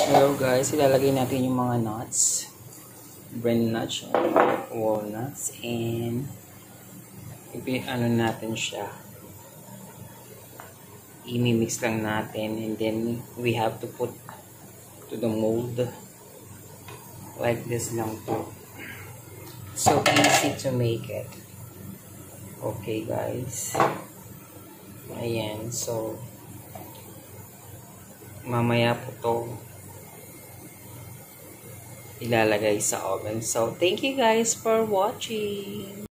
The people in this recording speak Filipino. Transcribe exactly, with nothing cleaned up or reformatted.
Hello guys, ilalagay natin yung mga nuts. Brand nuts, walnuts, and ipi ano natin siya. I-mix lang natin, and then we have to put to the mold like this lang po. So easy to make it. Okay guys. Ayan, so mamaya po to ilalagay sa oven. So, thank you guys for watching.